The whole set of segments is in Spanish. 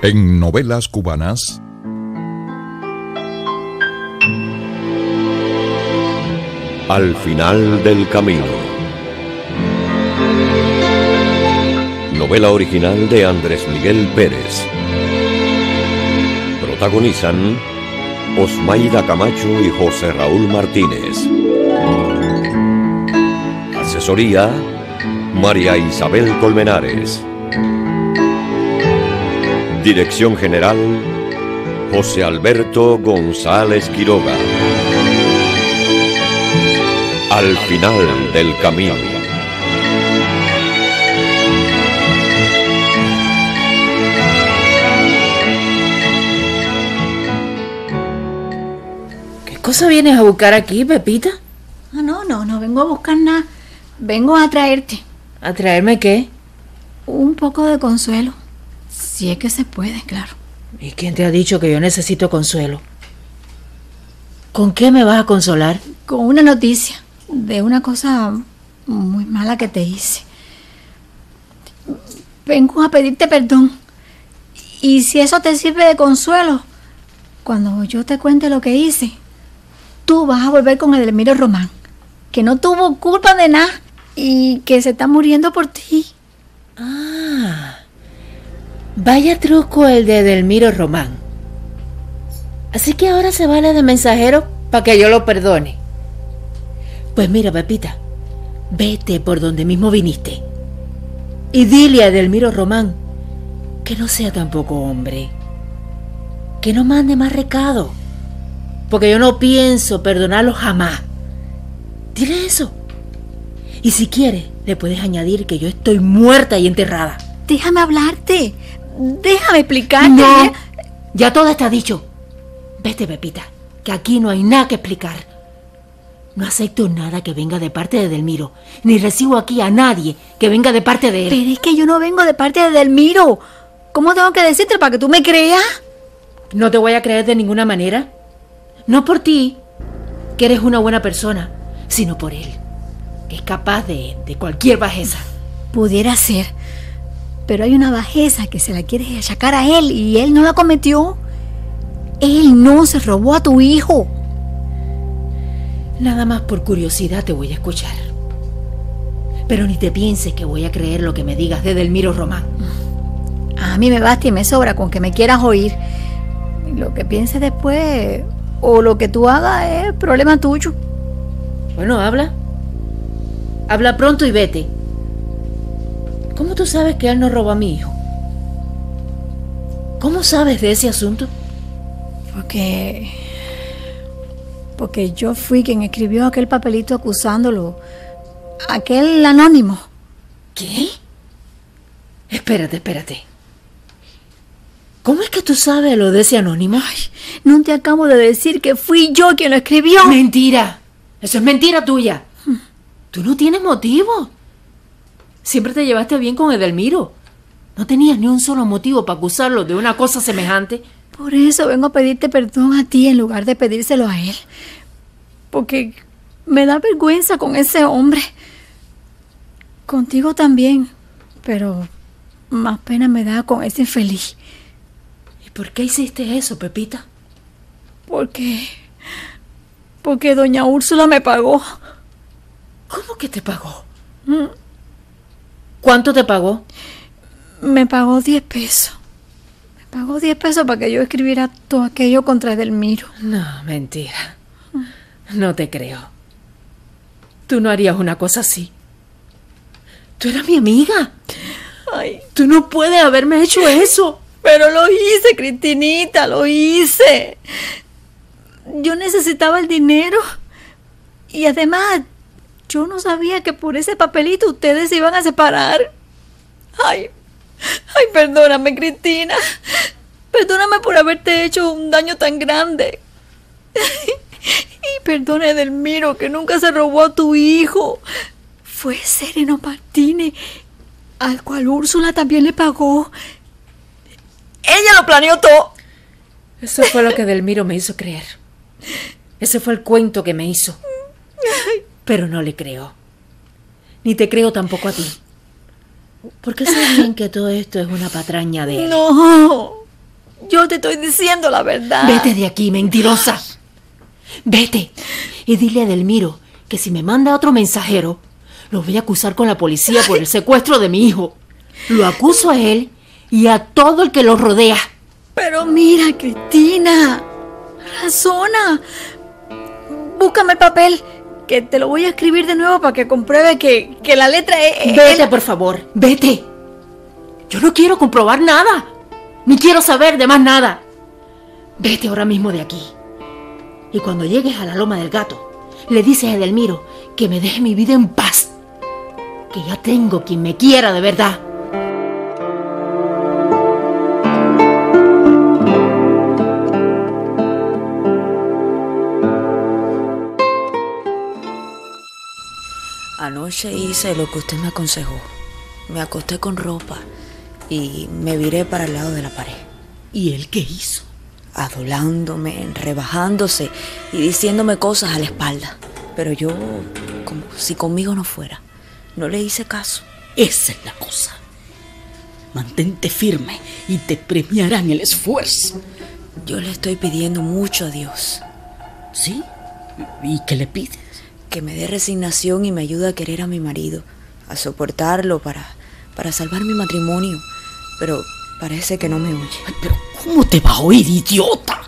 En Novelas Cubanas, Al final del camino. Novela original de Andrés Miguel Pérez. Protagonizan Osmaida Camacho y José Raúl Martínez. Asesoría, María Isabel Colmenares. Dirección General, José Alberto González Quiroga. Al final del camino. ¿Qué cosa vienes a buscar aquí, Pepita? No vengo a buscar nada. Vengo a traerte ¿A traerme qué? un poco de consuelo. Si es que se puede, claro. ¿Y quién te ha dicho que yo necesito consuelo? ¿Con qué me vas a consolar? Con una noticia de una cosa muy mala que te hice. Vengo a pedirte perdón. Y si eso te sirve de consuelo, cuando yo te cuente lo que hice, tú vas a volver con Edelmiro Román, que no tuvo culpa de nada y que se está muriendo por ti. Ah, vaya truco el de Edelmiro Román. Así que ahora se vale de mensajero para que yo lo perdone. Pues mira, Pepita, vete por donde mismo viniste y dile a Edelmiro Román que no sea tampoco hombre, que no mande más recado, porque yo no pienso perdonarlo jamás. Dile eso. Y si quieres, le puedes añadir que yo estoy muerta y enterrada. Déjame hablarte. Déjame explicarte. No, ya todo está dicho. Vete, Pepita, que aquí no hay nada que explicar. No acepto nada que venga de parte de Edelmiro, ni recibo aquí a nadie que venga de parte de él. Pero es que yo no vengo de parte de Edelmiro. ¿Cómo tengo que decirte para que tú me creas? No te voy a creer de ninguna manera. No por ti, que eres una buena persona, sino por él, que es capaz de cualquier bajeza. Pudiera ser, pero hay una bajeza que se la quieres achacar a él y él no la cometió. Él no se robó a tu hijo. Nada más por curiosidad te voy a escuchar. Pero ni te pienses que voy a creer lo que me digas de Edelmiro Román. A mí me basta y me sobra con que me quieras oír. Lo que pienses después o lo que tú hagas es problema tuyo. Bueno, habla. Habla pronto y vete. ¿Cómo tú sabes que él no robó a mi hijo? ¿Cómo sabes de ese asunto? Porque yo fui quien escribió aquel papelito acusándolo. Aquel anónimo. ¿Qué? Espérate. ¿Cómo es que tú sabes lo de ese anónimo? Ay, no te acabo de decir que fui yo quien lo escribió. Mentira. Eso es mentira tuya. Tú no tienes motivo. Siempre te llevaste bien con Edelmiro. No tenías ni un solo motivo para acusarlo de una cosa semejante. Por eso vengo a pedirte perdón a ti en lugar de pedírselo a él. Porque me da vergüenza con ese hombre. Contigo también. Pero más pena me da con ese infeliz. ¿Y por qué hiciste eso, Pepita? Porque doña Úrsula me pagó. ¿Cómo que te pagó? ¿Cuánto te pagó? Me pagó 10 pesos. Me pagó 10 pesos para que yo escribiera todo aquello contra Edelmiro. No, mentira. No te creo. Tú no harías una cosa así. Tú eras mi amiga. Ay, tú no puedes haberme hecho eso. Pero lo hice, Cristinita, lo hice. Yo necesitaba el dinero. Y además, yo no sabía que por ese papelito ustedes se iban a separar. Ay, perdóname, Cristina. Perdóname por haberte hecho un daño tan grande. Y perdona a Edelmiro, que nunca se robó a tu hijo. Fue Sereno Martínez, al cual Úrsula también le pagó. Ella lo planeó todo. Eso fue lo que Edelmiro me hizo creer. Ese fue el cuento que me hizo. Pero no le creo. Ni te creo tampoco a ti. Porque sé bien que todo esto es una patraña de él. No, Yo te estoy diciendo la verdad. Vete de aquí, mentirosa. Vete y dile a Edelmiro que si me manda otro mensajero, lo voy a acusar con la policía por el secuestro de mi hijo. Lo acuso a él y a todo el que lo rodea. Pero mira, Cristina, razona. Búscame el papel, que te lo voy a escribir de nuevo para que compruebe que la letra es... Vete, por favor, vete. Yo no quiero comprobar nada, ni quiero saber de más nada. Vete ahora mismo de aquí. Y cuando llegues a la Loma del Gato, le dices a Edelmiro que me deje mi vida en paz, que ya tengo quien me quiera de verdad. Anoche hice lo que usted me aconsejó. Me acosté con ropa y me viré para el lado de la pared. ¿Y él qué hizo? Adulándome, rebajándose y diciéndome cosas a la espalda. Pero yo, como si conmigo no fuera, no le hice caso. Esa es la cosa. Mantente firme y te premiarán el esfuerzo. Yo le estoy pidiendo mucho a Dios. ¿Sí? ¿Y qué le pides? Que me dé resignación y me ayude a querer a mi marido, a soportarlo para salvar mi matrimonio. Pero parece que no me oye. Ay, pero ¿cómo te va a oír, idiota?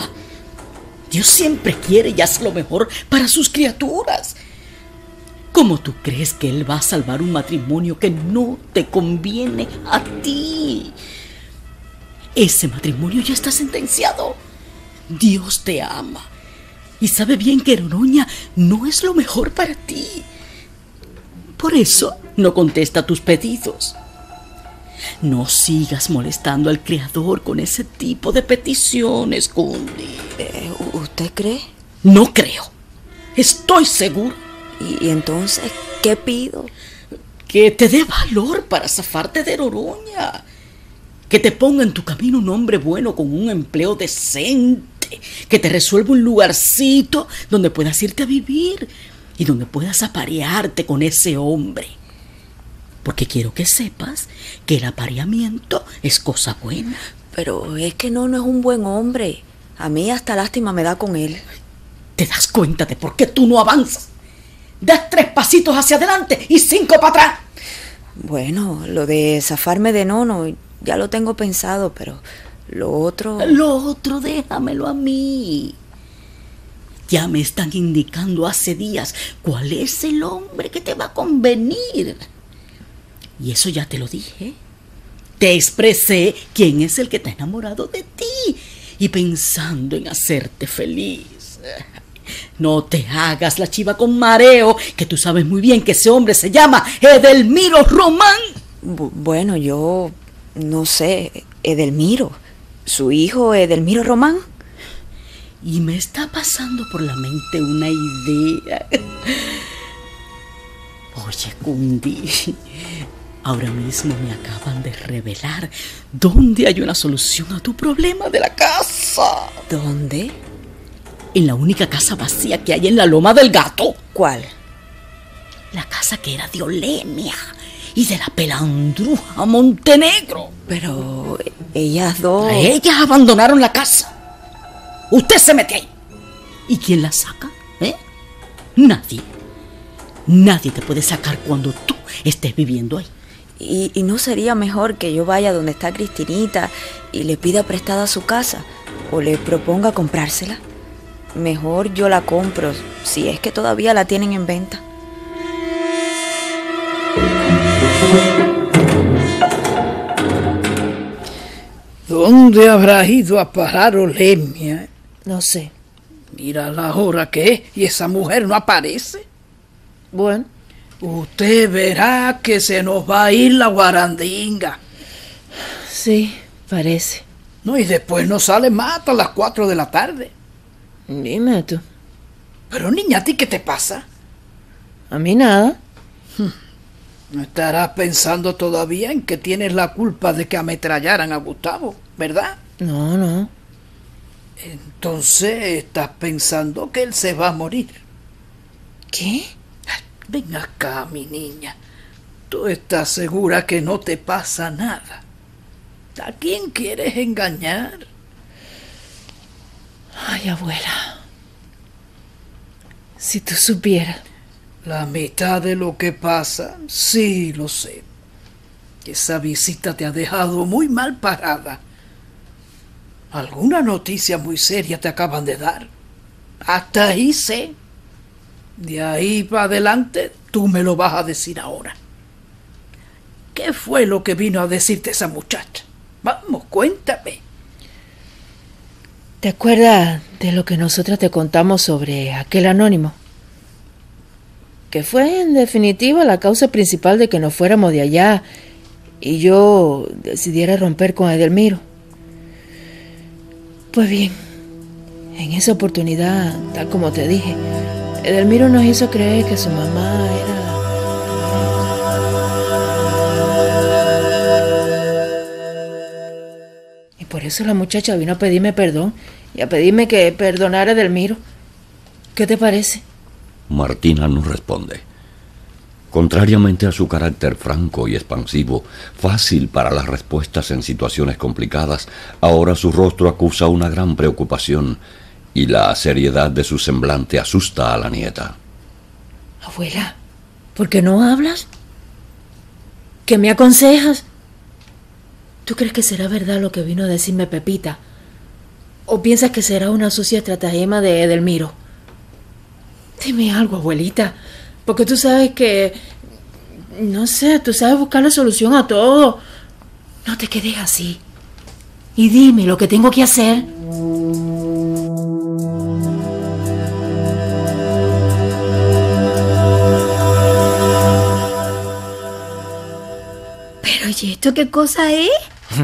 Dios siempre quiere y hace lo mejor para sus criaturas. ¿Cómo tú crees que Él va a salvar un matrimonio que no te conviene a ti? Ese matrimonio ya está sentenciado. Dios te ama y sabe bien que Noroña no es lo mejor para ti. Por eso no contesta tus pedidos. No sigas molestando al Creador con ese tipo de peticiones, Cundi. ¿Usted cree? No creo. Estoy seguro. ¿Y entonces qué pido? Que te dé valor para zafarte de Noroña. Que te ponga en tu camino un hombre bueno con un empleo decente. Que te resuelva un lugarcito donde puedas irte a vivir y donde puedas aparearte con ese hombre. Porque quiero que sepas que el apareamiento es cosa buena. Pero es que no es un buen hombre. A mí hasta lástima me da con él. ¿Te das cuenta de por qué tú no avanzas? Das 3 pasitos hacia adelante y 5 para atrás. Bueno, lo de zafarme de Nono ya lo tengo pensado, pero lo otro... Lo otro déjamelo a mí. Ya me están indicando hace días cuál es el hombre que te va a convenir. Y eso ya te lo dije. Te expresé quién es el que está enamorado de ti y pensando en hacerte feliz. No te hagas la chiva con mareo, que tú sabes muy bien que ese hombre se llama Edelmiro Román. Bueno, yo no sé, Edelmiro, su hijo Edelmiro Román. Y me está pasando por la mente una idea. Oye, Cundi, ahora mismo me acaban de revelar dónde hay una solución a tu problema de la casa. ¿Dónde? En la única casa vacía que hay en la Loma del Gato. ¿Cuál? La casa que era de Olemia y de la pelandruja Montenegro. Pero ellas dos... Ellas abandonaron la casa. Usted se mete ahí. ¿Y quién la saca? Nadie. Nadie te puede sacar cuando tú estés viviendo ahí. ¿Y no sería mejor que yo vaya donde está Cristinita y le pida prestada su casa? ¿O le proponga comprársela? Mejor yo la compro, si es que todavía la tienen en venta. ¿Dónde habrá ido a parar Olemia? No sé. Mira la hora que es y esa mujer no aparece. Bueno. Usted verá que se nos va a ir la guarandinga. Sí, parece. No, y después no sale más hasta las 4 de la tarde. Dime tú. Pero niña, ¿a ti qué te pasa? A mí nada. No estarás pensando todavía en que tienes la culpa de que ametrallaran a Gustavo, ¿verdad? No. Entonces estás pensando que él se va a morir. ¿Qué? Ven acá, mi niña. ¿Tú estás segura que no te pasa nada? ¿A quién quieres engañar? Ay, abuela. Si tú supieras. La mitad de lo que pasa, sí lo sé. Esa visita te ha dejado muy mal parada. Alguna noticia muy seria te acaban de dar. Hasta ahí sé. De ahí para adelante, tú me lo vas a decir ahora. ¿Qué fue lo que vino a decirte esa muchacha? Vamos, cuéntame. ¿Te acuerdas de lo que nosotras te contamos sobre aquel anónimo? Que fue, en definitiva, la causa principal de que nos fuéramos de allá y yo decidiera romper con Edelmiro. Pues bien, en esa oportunidad, tal como te dije, Edelmiro nos hizo creer que su mamá era... Y por eso la muchacha vino a pedirme perdón y a pedirme que perdonara a Edelmiro. ¿Qué te parece? Martina no responde. Contrariamente a su carácter franco y expansivo, fácil para las respuestas en situaciones complicadas, ahora su rostro acusa una gran preocupación y la seriedad de su semblante asusta a la nieta. Abuela, ¿por qué no hablas? ¿Qué me aconsejas? ¿Tú crees que será verdad lo que vino a decirme Pepita? ¿O piensas que será una sucia estratagema de Edelmiro? Dime algo, abuelita, porque tú sabes que... No sé, tú sabes buscar la solución a todo. No te quedes así. Y dime lo que tengo que hacer. Pero, ¿y esto qué cosa es?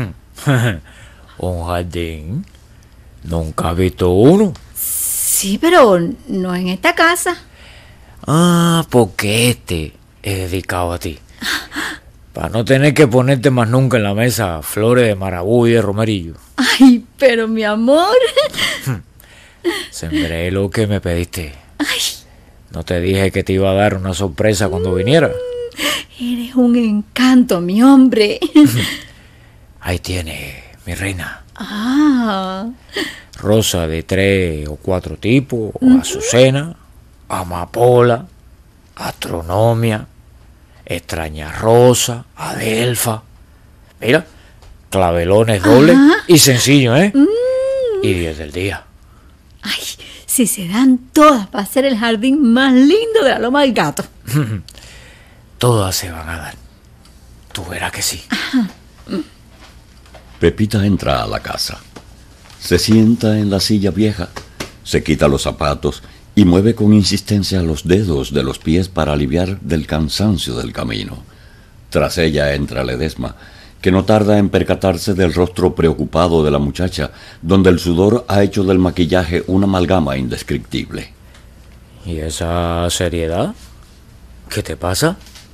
Un jardín. Nunca he visto uno. Sí, pero no en esta casa. Ah, porque este es dedicado a ti. Para no tener que ponerte más nunca en la mesa flores de marabú y de romerillo. Ay, pero mi amor. Sembré lo que me pediste. Ay, No te dije que te iba a dar una sorpresa cuando viniera. eres un encanto, mi hombre. Ahí tiene, mi reina. Ah, Rosa de 3 o 4 tipos, azucena, amapola, astronomia, extraña rosa, adelfa. Mira, clavelones dobles y sencillo, ¿eh? Y 10 del día. ay, si se dan todas para hacer el jardín más lindo de la Loma del Gato. Todas se van a dar. Tú verás que sí. Pepita entra a la casa. Se sienta en la silla vieja, se quita los zapatos y mueve con insistencia los dedos de los pies para aliviar del cansancio del camino. Tras ella entra Ledesma, que no tarda en percatarse del rostro preocupado de la muchacha, donde el sudor ha hecho del maquillaje una amalgama indescriptible. ¿Y esa seriedad? ¿Qué te pasa?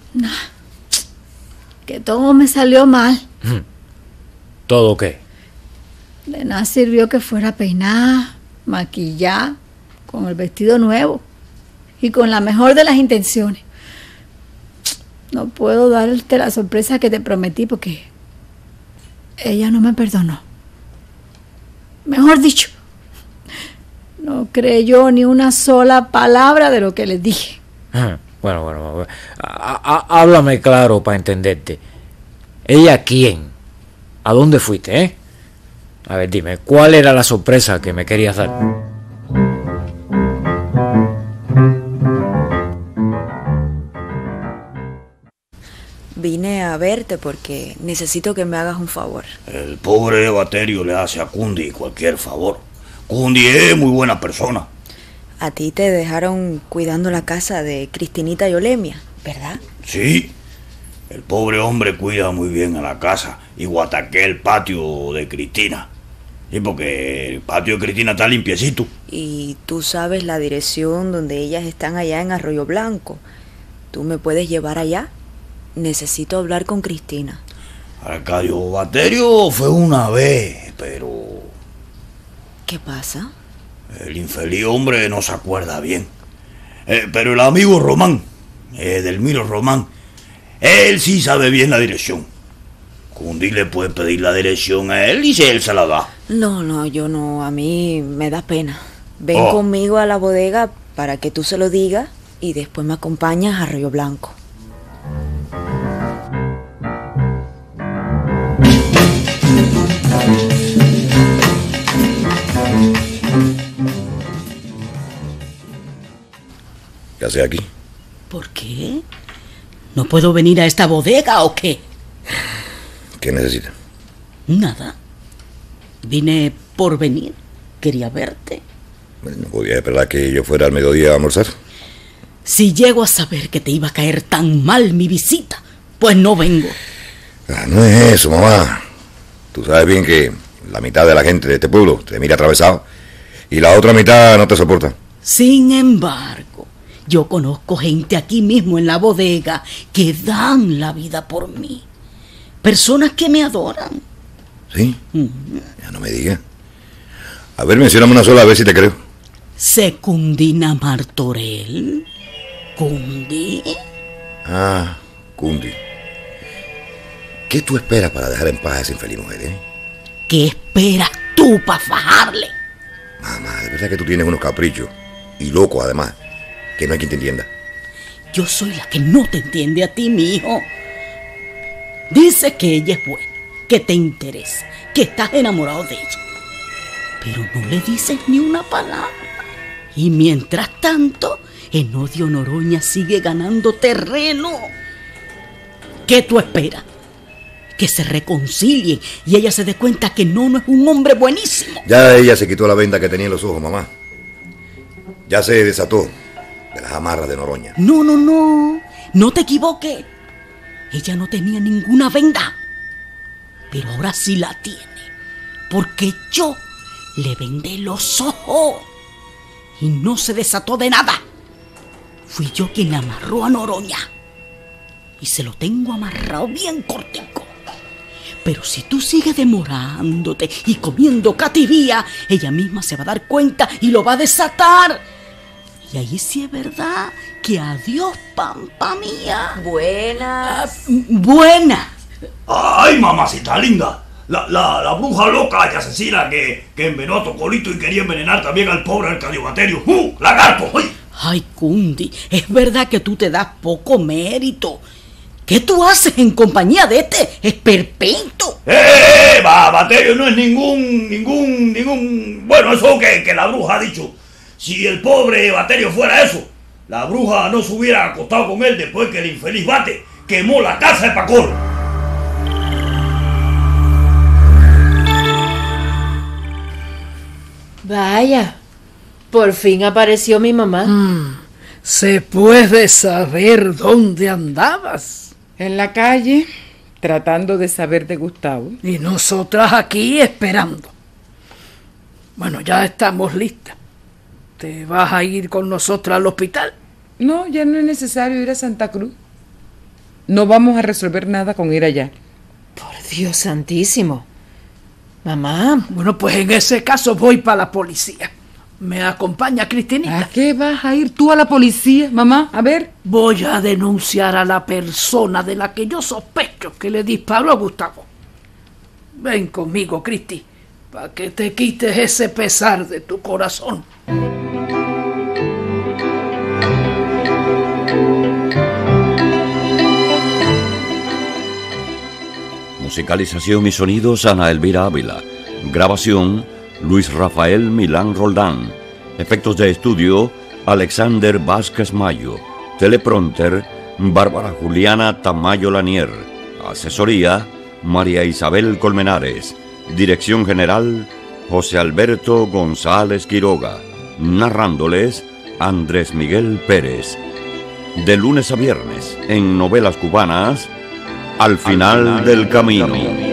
Que todo me salió mal. ¿Todo qué? De nada sirvió que fuera peinada, maquillada, con el vestido nuevo y con la mejor de las intenciones. No puedo darte la sorpresa que te prometí porque ella no me perdonó. Mejor dicho, no creyó ni una sola palabra de lo que le dije. Bueno, háblame claro para entenderte. ¿Ella quién? ¿A dónde fuiste, eh? A ver, dime, ¿cuál era la sorpresa que me querías dar? Vine a verte porque necesito que me hagas un favor. El pobre Baterio le hace a Cundi cualquier favor. Cundi es muy buena persona. A ti te dejaron cuidando la casa de Cristinita y Olemia, ¿verdad? Sí, el pobre hombre cuida muy bien a la casa y guataqué el patio de Cristina. Sí, porque el patio de Cristina está limpiecito. Y tú sabes la dirección donde ellas están allá en Arroyo Blanco. ¿Tú me puedes llevar allá? Necesito hablar con Cristina. Arcadio Baterio fue una vez, pero ¿Qué pasa? el infeliz hombre no se acuerda bien. Pero el amigo Román, Edelmiro Román, él sí sabe bien la dirección. Cundi le puede pedir la dirección a él y si él se la da. No, yo no, a mí me da pena. Ven conmigo a la bodega para que tú se lo digas y después me acompañas a Arroyo Blanco. ¿Qué haces aquí? ¿Por qué? ¿No puedo venir a esta bodega o qué? ¿Qué necesitas? Nada. Vine por venir. Quería verte. ¿No podía esperar que yo fuera al mediodía a almorzar? Si llego a saber que te iba a caer tan mal mi visita, pues no vengo. No es eso, mamá. Tú sabes bien que la mitad de la gente de este pueblo te mira atravesado y la otra mitad no te soporta. Sin embargo, yo conozco gente aquí mismo en la bodega que dan la vida por mí. Personas que me adoran. ¿Sí? Ya no me digas. A ver, mencióname una sola, a ver si te creo. Secundina Martorell. ¿Cundi? Ah, Cundi. ¿Qué tú esperas para dejar en paz a esa infeliz mujer, ¿Qué esperas tú para fajarle? Mamá, de verdad que tú tienes unos caprichos. Y loco, además. Que no hay quien te entienda. Yo soy la que no te entiende a ti, mi hijo. Dice que ella es buena, que te interesa, que estás enamorado de ella. Pero no le dices ni una palabra. Y mientras tanto, Enodio Noroña sigue ganando terreno. ¿Qué tú esperas? Que se reconcilien y ella se dé cuenta que no es un hombre buenísimo. Ya ella se quitó la venda que tenía en los ojos, mamá. Ya se desató de las amarras de Noroña. No te equivoques. Ella no tenía ninguna venda, pero ahora sí la tiene, porque yo le vendé los ojos y no se desató de nada. Fui yo quien le amarró a Noroña y se lo tengo amarrado bien cortico. Pero si tú sigues demorándote y comiendo cativía, ella misma se va a dar cuenta y lo va a desatar. Y ahí sí es verdad que adiós, pampa mía. Buenas. Buenas. ¡Ay, mamacita linda! La bruja loca y asesina que envenenó a Tocolito y quería envenenar también al pobre Arcadio Baterio. ¡Lagarto! ¡Ay! Ay, Cundi, es verdad que tú te das poco mérito. ¿Qué tú haces en compañía de este esperpento? Baterio no es ningún... Bueno, eso que la bruja ha dicho. Si el pobre Baterio fuera eso, la bruja no se hubiera acostado con él después que el infeliz Bate quemó la casa de Pacor. Vaya, por fin apareció mi mamá. ¿Se puede saber dónde andabas? En la calle, tratando de saber de Gustavo. Y nosotras aquí esperando. Bueno, ya estamos listas. ¿Te vas a ir con nosotras al hospital? No, ya no es necesario ir a Santa Cruz. No vamos a resolver nada con ir allá. Por Dios santísimo. Mamá. Bueno, pues en ese caso voy para la policía. ¿Me acompaña Cristinita? ¿A qué vas a ir tú a la policía, mamá? A ver. Voy a denunciar a la persona de la que yo sospecho que le disparó a Gustavo. Ven conmigo, Cristi, para que te quites ese pesar de tu corazón. Musicalización y sonidos Ana Elvira Ávila. Grabación Luis Rafael Milán Roldán. Efectos de estudio Alexander Vázquez Mayo. Teleprompter Bárbara Juliana Tamayo Lanier. Asesoría María Isabel Colmenares. Dirección general José Alberto González Quiroga. Narrándoles Andrés Miguel Pérez. De lunes a viernes en Novelas Cubanas, Al final del camino.